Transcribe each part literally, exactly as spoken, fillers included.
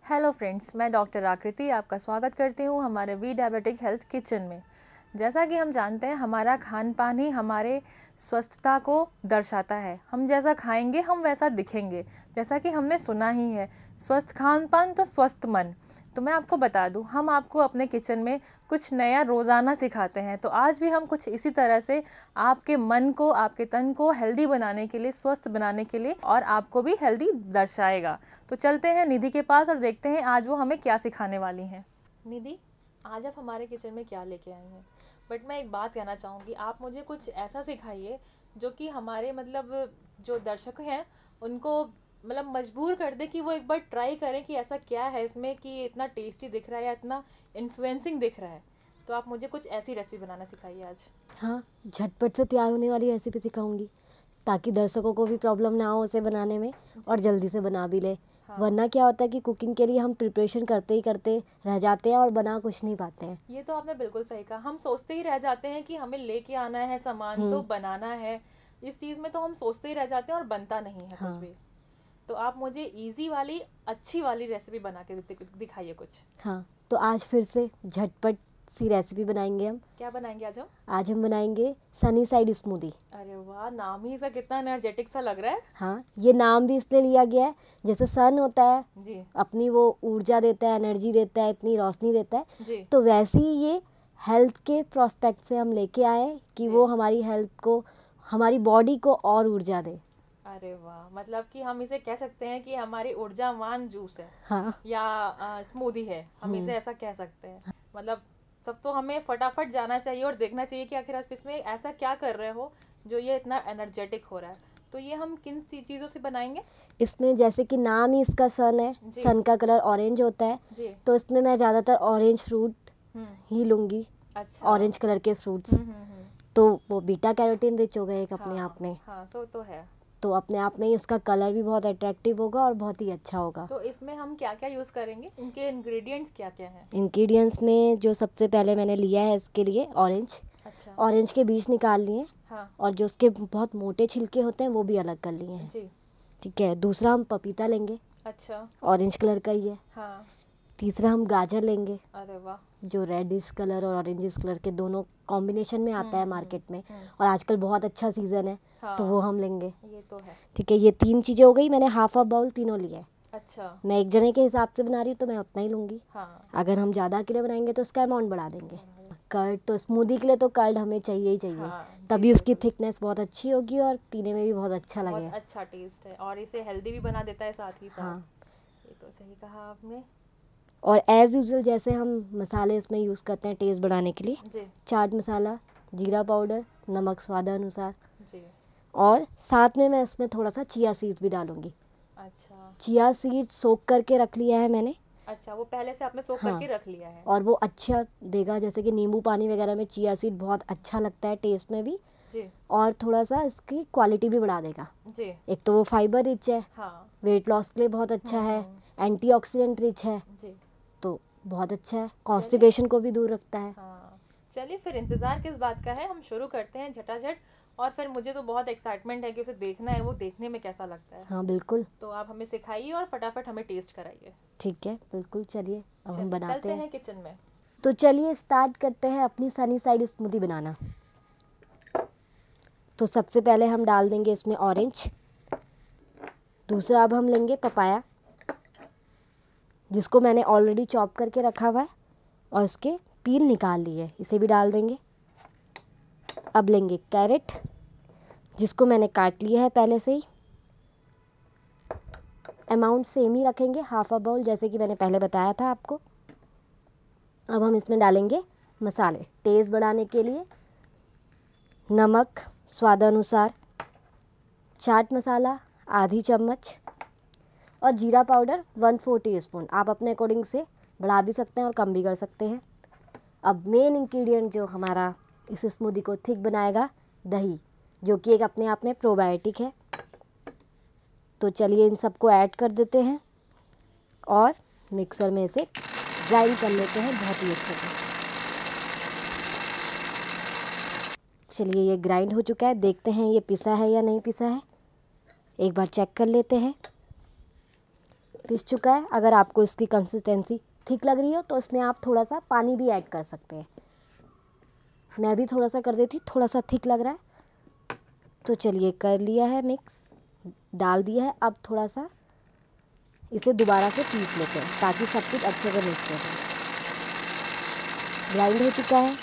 Hello friends, मैं doctor आकृति आपका स्वागत करती हूँ हमारे वी डायबिटिक हेल्थ किचन में। जैसा कि हम जानते हैं, हमारा खान पान ही हमारे स्वस्थता को दर्शाता है। हम जैसा खाएंगे हम वैसा दिखेंगे। जैसा कि हमने सुना ही है, स्वस्थ खान पान तो स्वस्थ मन। तो मैं आपको बता दूं, हम आपको अपने किचन में कुछ नया रोज़ाना सिखाते हैं। तो आज भी हम कुछ इसी तरह से आपके मन को, आपके तन को हेल्दी बनाने के लिए, स्वस्थ बनाने के लिए, और आपको भी हेल्दी दर्शाएगा। तो चलते हैं निधि के पास और देखते हैं आज वो हमें क्या सिखाने वाली हैं। निधि, आज आप हमारे किचन में क्या लेके आई हैं? बट मैं एक बात कहना चाहूँगी, आप मुझे कुछ ऐसा सिखाइए जो कि हमारे मतलब जो दर्शक हैं उनको मतलब मजबूर कर दे कि वो एक बार ट्राई करें कि ऐसा क्या है इसमें कि इतना टेस्टी दिख रहा है या इतना इन्फ्लुएंसिंग दिख रहा है। तो आप मुझे कुछ ऐसी रेसिपी बनाना सिखाइए आज। हाँ, झटपट से तैयार होने वाली रेसिपी सिखाऊंगी ताकि दर्शकों को भी प्रॉब्लम ना हो उसे बनाने में और जल्दी से बना भी ले। हाँ। वरना क्या होता है कि कुकिंग के लिए हम प्रिपरेशन करते ही करते रह जाते हैं और बना कुछ नहीं पाते हैं। ये तो आपने बिल्कुल सही कहा, हम सोचते ही रह जाते हैं कि हमें लेके आना है सामान तो बनाना है। इस चीज़ में तो हम सोचते ही रह जाते हैं और बनता नहीं है। हाँ। कुछ भी। तो आप मुझे इजी वाली अच्छी वाली रेसिपी बना के दिखाइए कुछ। हाँ, तो आज फिर से झटपट सी रेसिपी बनाएंगे हम। क्या बनाएंगे आज हम? आज हम बनाएंगे सनी साइड स्मूदी। अरे वाह, नाम ही सा कितना एनर्जेटिक सा लग रहा है। हाँ, ये नाम भी इसलिए लिया गया है, जैसे सन होता है जी, अपनी वो ऊर्जा देता है, एनर्जी देता है, इतनी रोशनी देता है जी। तो वैसे ही ये हेल्थ के प्रोस्पेक्ट से हम लेके आए कि वो हमारी हेल्थ को, हमारी बॉडी को और ऊर्जा दे। अरे वाह, मतलब कि हम इसे कह सकते हैं कि हमारी ऊर्जावान जूस है। हाँ। या स्मूदी है, हम इसे ऐसा कह सकते हैं। मतलब तब तो हमें फटाफट जाना चाहिए और देखना चाहिए कि आखिर आप इसमें ऐसा क्या कर रहे हो जो ये इतना एनर्जेटिक हो रहा है। तो ये हम किन चीज़ों से बनाएंगे? इसमें जैसे कि नाम ही इसका सन है, सन का कलर ऑरेंज होता है जी। तो इसमें मैं ज़्यादातर ऑरेंज फ्रूट ही लूँगी। अच्छा। ऑरेंज कलर के फ्रूट्स तो वो बीटा कैरोटीन रिच हो गए एक अपने आप में। हाँ, सो तो है। तो अपने आप में ही उसका कलर भी बहुत अट्रैक्टिव होगा और बहुत ही अच्छा होगा। तो इसमें हम क्या क्या यूज़ करेंगे? इनके इंग्रेडिएंट्स क्या क्या हैं? इंग्रेडिएंट्स में जो सबसे पहले मैंने लिया है इसके लिए ऑरेंज। अच्छा। ऑरेंज के बीज निकाल लिए। हाँ। और जो उसके बहुत मोटे छिलके होते हैं वो भी अलग कर लिए हैं जी। ठीक है। दूसरा हम पपीता लेंगे। अच्छा। ऑरेंज कलर का ही है। हाँ। तीसरा हम गाजर लेंगे। अरे वाह, जो रेडिश कलर और ऑरेंजिश कलर के दोनों कॉम्बिनेशन में आता है मार्केट में, और आजकल बहुत अच्छा सीजन है। हाँ, तो वो हम लेंगे। ये तो है। ठीक है, ये तीन चीज़ें हो गई। मैंने हाफ हाफ बाउल तीनों लिए। अच्छा। मैं एक जने के हिसाब से बना रही हूँ तो मैं उतना ही लूँगी। हाँ। अगर हम ज़्यादा के लिए बनाएंगे तो उसका अमाउंट बढ़ा देंगे। कर्ड तो स्मूदी के लिए तो कर्ड हमें चाहिए ही चाहिए। हाँ, तभी उसकी थिकनेस बहुत अच्छी होगी और पीने में भी बहुत अच्छा लगेगा। बहुत अच्छा टेस्ट है और इसे हेल्दी भी बना देता है साथ ही साथ। हाँ, ये तो सही कहा आपने। और एज़ यूजुअल जैसे हम मसाले इसमें यूज़ करते हैं टेस्ट बढ़ाने के लिए जी। चाट मसाला, जीरा पाउडर, नमक स्वादानुसार जी। और साथ में मैं इसमें थोड़ा सा चिया सीड्स भी डालूंगी। अच्छा। चिया सीड्स सोक करके रख लिया है मैंने। अच्छा, वो पहले से आपने सोक हाँ, करके रख लिया है। और वो अच्छा देगा, जैसे कि नींबू पानी वगैरह में चिया सीड बहुत अच्छा लगता है टेस्ट में भी जी। और थोड़ा सा इसकी क्वालिटी भी बढ़ा देगा जी। एक तो वो फाइबर रिच है। हाँ। वेट लॉस के लिए बहुत अच्छा है, एंटीऑक्सीडेंट रिच है जी। तो बहुत अच्छा है, कॉन्स्टिपेशन को भी दूर रखता है। हाँ, चलिए फिर इंतज़ार किस बात का है, हम शुरू करते हैं झटाझट। और फिर मुझे तो बहुत एक्साइटमेंट है कि उसे देखना है, वो देखने में कैसा लगता है। हाँ बिल्कुल। तो आप हमें सिखाइए और फटाफट हमें टेस्ट कराइए। ठीक है, बिल्कुल। चलिए अब हम बनाते चलते हैं किचन में। तो चलिए स्टार्ट करते हैं अपनी सनी साइड स्मूदी बनाना। तो सबसे पहले हम डाल देंगे इसमें ऑरेंज। दूसरा अब हम लेंगे पपाया, जिसको मैंने ऑलरेडी चॉप करके रखा हुआ है और इसके पील निकाल लिए, इसे भी डाल देंगे। अब लेंगे कैरेट, जिसको मैंने काट लिया है पहले से ही। अमाउंट सेम ही रखेंगे, हाफ अ बाउल, जैसे कि मैंने पहले बताया था आपको। अब हम इसमें डालेंगे मसाले टेस्ट बढ़ाने के लिए। नमक स्वादानुसार, चाट मसाला आधी चम्मच और जीरा powder one four teaspoon. आप अपने अकॉर्डिंग से बढ़ा भी सकते हैं और कम भी कर सकते हैं। अब मेन इंग्रेडिएंट जो हमारा इस स्मूदी को थिक बनाएगा, दही, जो कि एक अपने आप में प्रोबायोटिक है। तो चलिए इन सबको ऐड कर देते हैं और मिक्सर में इसे ग्राइंड कर लेते हैं बहुत ही अच्छे से। चलिए ये ग्राइंड हो चुका है, देखते हैं ये पिसा है या नहीं पिसा है, एक बार चेक कर लेते हैं। पिस चुका है। अगर आपको इसकी कंसिस्टेंसी थिक लग रही हो तो इसमें आप थोड़ा सा पानी भी ऐड कर सकते हैं। मैं भी थोड़ा सा कर देती, थोड़ा सा थिक लग रहा है। तो चलिए कर लिया है मिक्स, डाल दिया है। अब थोड़ा सा इसे दोबारा से पीस लेते हैं ताकि सब कुछ अच्छे से मिक्स हो जाए। ग्राइंड हो चुका है,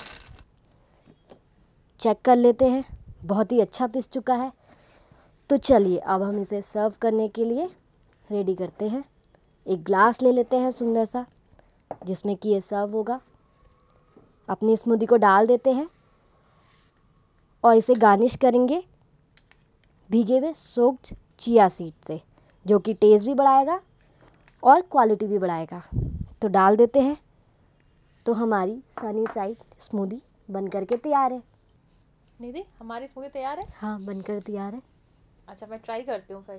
चेक कर लेते हैं, बहुत ही अच्छा पिस चुका है। तो चलिए अब हम इसे सर्व करने के लिए रेडी करते हैं। एक ग्लास ले लेते हैं सुंदर सा, जिसमें कि ये सर्व होगा। अपनी स्मूदी को डाल देते हैं और इसे गार्निश करेंगे भीगे हुए सोक्ड चिया सीड से, जो कि टेस्ट भी बढ़ाएगा और क्वालिटी भी बढ़ाएगा। तो डाल देते हैं। तो हमारी सनी साइड स्मूदी बन करके तैयार है। निधि, हमारी स्मूदी तैयार है? हाँ, बनकर तैयार है। अच्छा, मैं ट्राई करती हूँ फिर।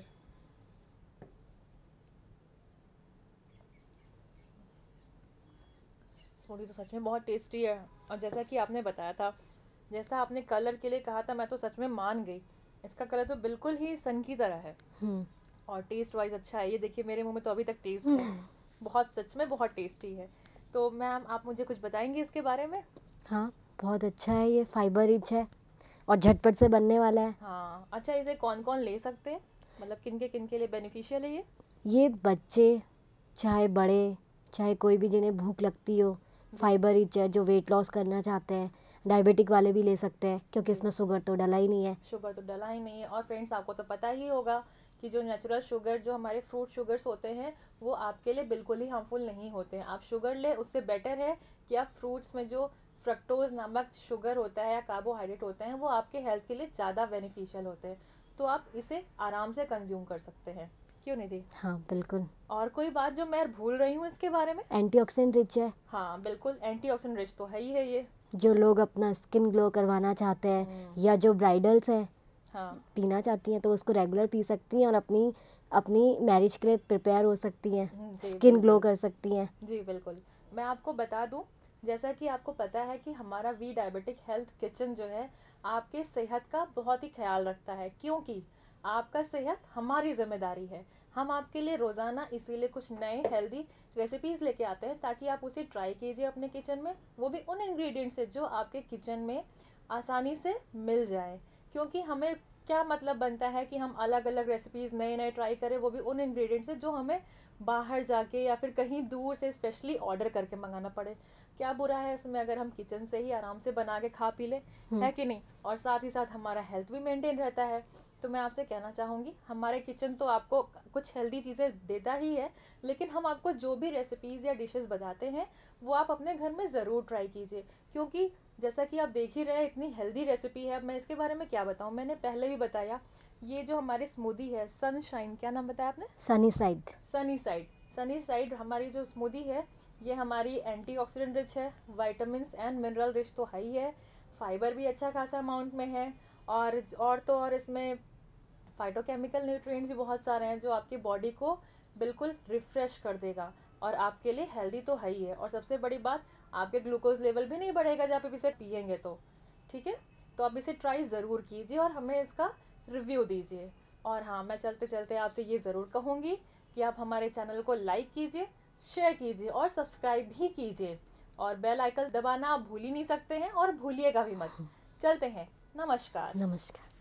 स्मूदी तो सच में बहुत टेस्टी है, और जैसा कि आपने बताया था, जैसा आपने कलर के लिए कहा था, मैं तो सच में मान गई। इसका कलर तो बिल्कुल ही सन की तरह है और टेस्ट वाइज अच्छा है। ये देखिए मेरे मुंह में तो अभी तक टेस्ट है, बहुत सच में बहुत टेस्टी है। तो मैम आप मुझे कुछ बताएंगे इसके बारे में? हाँ, बहुत अच्छा है, ये फाइबर रिच है और झटपट से बनने वाला है। हाँ, अच्छा, इसे कौन कौन ले सकते हैं, मतलब किन के किन के लिए बेनिफिशियल है ये? ये बच्चे चाहे बड़े, चाहे कोई भी जिन्हें भूख लगती हो, फाइबर रिच है। जो वेट लॉस करना चाहते हैं, डायबिटिक वाले भी ले सकते हैं, क्योंकि इसमें शुगर तो डला ही नहीं है। शुगर तो डला ही नहीं है। और फ्रेंड्स, आपको तो पता ही होगा कि जो नेचुरल शुगर, जो हमारे फ्रूट शुगर्स होते हैं, वो आपके लिए बिल्कुल ही हार्मफुल नहीं होते हैं। आप शुगर ले, उससे बेटर है कि आप फ्रूट्स में जो फ्रक्टोज नामक शुगर होता है या कार्बोहाइड्रेट होते हैं, वो आपके हेल्थ के लिए ज़्यादा बेनिफिशियल होते हैं। तो आप इसे आराम से कंज्यूम कर सकते हैं, क्यों निधि? हाँ बिल्कुल। और कोई बात जो मैं भूल रही हूँ इसके बारे में? एंटीऑक्सीडेंट रिच है। हाँ बिल्कुल, एंटीऑक्सीडेंट रिच तो है ही है ये। जो लोग अपना स्किन ग्लो करवाना चाहते हैं या जो ब्राइडल्स हैं, हाँ, पीना चाहती हैं, तो उसको रेगुलर पी सकती हैं और अपनी अपनी मैरिज के लिए प्रिपेयर हो सकती हैं, स्किन ग्लो कर सकती हैं। जी बिल्कुल। मैं आपको बता दूं, जैसा कि आपको पता है कि हमारा वी डायबिटिक हेल्थ किचन जो है आपके सेहत का बहुत ही ख्याल रखता है, क्योंकि आपका सेहत हमारी जिम्मेदारी है। हम आपके लिए रोज़ाना इसीलिए कुछ नए हेल्दी रेसिपीज़ लेके आते हैं ताकि आप उसे ट्राई कीजिए अपने किचन में, वो भी उन इंग्रेडिएंट्स से जो आपके किचन में आसानी से मिल जाए। क्योंकि हमें क्या मतलब बनता है कि हम अलग अलग रेसिपीज़ नए नए ट्राई करें, वो भी उन इंग्रेडिएंट्स से जो हमें बाहर जाके या फिर कहीं दूर से स्पेशली ऑर्डर करके मंगाना पड़े। क्या बुरा है इसमें अगर हम किचन से ही आराम से बना के खा पी ले, है कि नहीं? और साथ ही साथ हमारा हेल्थ भी मेंटेन रहता है। तो मैं आपसे कहना चाहूँगी, हमारे किचन तो आपको कुछ हेल्दी चीज़ें देता ही है, लेकिन हम आपको जो भी रेसिपीज़ या डिशेस बताते हैं वो आप अपने घर में ज़रूर ट्राई कीजिए, क्योंकि जैसा कि आप देख ही रहे हैं इतनी हेल्दी रेसिपी है। अब मैं इसके बारे में क्या बताऊँ, मैंने पहले भी बताया, ये जो हमारी स्मूदी है सनशाइन, क्या नाम बताया आपने? Sunny side. Sunny side sunny side हमारी जो स्मूदी है, ये हमारी एंटीऑक्सीडेंट रिच है, विटामिन्स एंड मिनरल रिच तो है ही है, फाइबर भी अच्छा खासा अमाउंट में है, और और तो और इसमें फाइटोकेमिकल न्यूट्रिएंट्स भी बहुत सारे हैं जो आपकी बॉडी को बिल्कुल रिफ्रेश कर देगा और आपके लिए हेल्दी तो है ही है। और सबसे बड़ी बात, आपके ग्लूकोज लेवल भी नहीं बढ़ेगा जब आप इसे पियेंगे तो। ठीक है, तो आप इसे ट्राई ज़रूर कीजिए और हमें इसका रिव्यू दीजिए। और हाँ, मैं चलते चलते आपसे ये ज़रूर कहूँगी कि आप हमारे चैनल को लाइक कीजिए, शेयर कीजिए और सब्सक्राइब भी कीजिए, और बेल आइकन दबाना आप भूल ही नहीं सकते हैं, और भूलिएगा भी मत। चलते हैं, नमस्कार। नमस्कार।